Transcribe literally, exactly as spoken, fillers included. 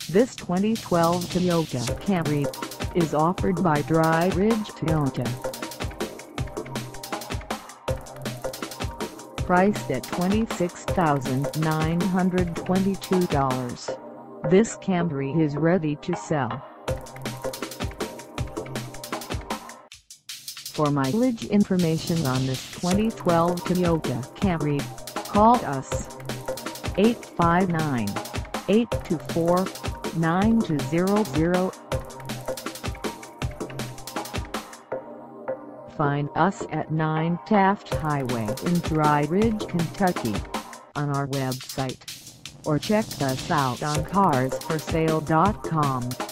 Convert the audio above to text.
This twenty twelve Toyota Camry is offered by Dry Ridge Toyota. Priced at twenty-six thousand nine hundred twenty-two dollars, this Camry is ready to sell. For mileage information on this twenty twelve Toyota Camry, call us eight five nine, eight two four, nine two zero zero. Find us at nine Taft Highway in Dry Ridge, Kentucky, on our website, or check us out on cars for sale dot com.